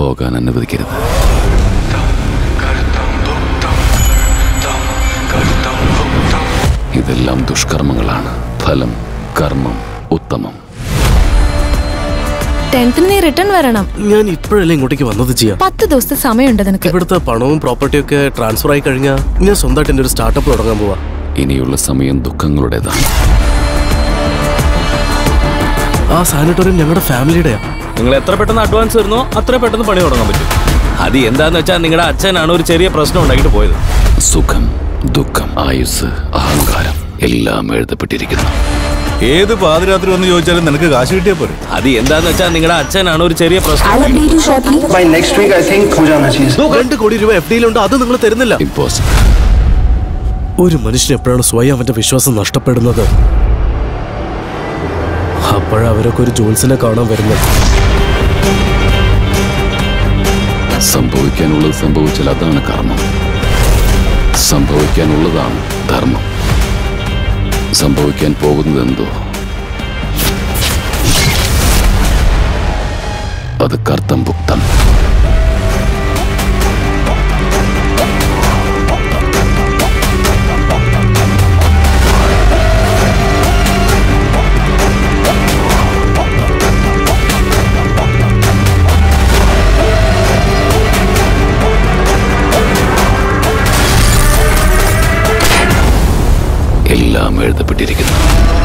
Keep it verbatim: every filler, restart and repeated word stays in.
പോകാൻ അനുവദിക്കരുത്. ഇതെല്ലാം ദുഷ്കർമ്മങ്ങളാണ്. ഫലം കർമ്മം ഉത്തമം. ടെൻത്തിന് നീ റിട്ടേൺ വരണം. ഞാൻ ഇപ്പോഴല്ലേ ഇങ്ങോട്ടേക്ക് വന്നത് ചെയ്യാം. പത്ത് ദിവസത്തെ സമയമുണ്ട് നിനക്ക്. ഇവിടുത്തെ പണവും പ്രോപ്പർട്ടിയും ഒക്കെ ട്രാൻസ്ഫർ ആയി കഴിഞ്ഞാൽ ഞാൻ സ്വന്തമായിട്ട് എന്റെ ഒരു സ്റ്റാർട്ടപ്പ് തുടങ്ങാൻ പോവാ. ഇനിയുള്ള സമയം ദുഃഖങ്ങളുടേതാണ്. ആ സാനിറ്റോറിയം ഞങ്ങളുടെ ഫാമിലിയുടെയാ. നിങ്ങൾ എത്ര പെട്ടെന്ന് അഡ്വാൻസ് തരുന്നോ അത്ര പെട്ടെന്ന് പണി തുടങ്ങാൻ പറ്റും. അത് എന്താന്ന് വെച്ചാൽ നിങ്ങളുടെ അച്ഛനാണ് ഒരു ചെറിയ പ്രശ്നം ഉണ്ടാക്കിട്ട് പോയത്. സുഖം, ദുഃഖം, ആയുസ്, അഹങ്കാരം എല്ലാം എഴുതപ്പെട്ടിരിക്കുന്നു. ഏത് പാതിരാത്രി വന്ന് ചോദിച്ചാലും നിനക്ക് കാശ് കിട്ടിയാ പോരെ. അത് എന്താന്ന് വെച്ചാൽ നിങ്ങളുടെ അച്ഛനാണ് ഒരു ചെറിയ പ്രശ്നം. രണ്ട് കോടി രൂപ എഫ് ഡിയിലുണ്ട്, അത് നിങ്ങൾ തരുന്നില്ല. ഒരു മനുഷ്യൻ എപ്പോഴാണ് സ്വയം അവന്റെ വിശ്വാസം നഷ്ടപ്പെടുന്നത്? അപ്പോഴവരൊക്കെ ഒരു ജോൺസിനെ കാണാൻ വരുന്നത്. സംഭവിക്കാനുള്ളത് സംഭവിച്ചാൽ അതാണ് കർമ്മം. സംഭവിക്കാനുള്ളതാണ് ധർമ്മം. സംഭവിക്കാൻ പോകുന്നത് എന്തോ അത് കർത്തം ഭുക്തം. എല്ലാം എഴുതപ്പെട്ടിരിക്കുന്നു.